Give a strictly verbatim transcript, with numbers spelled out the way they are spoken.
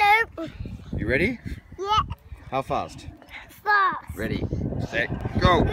Hello. You ready? Yeah. How fast? Fast. Ready, set, go!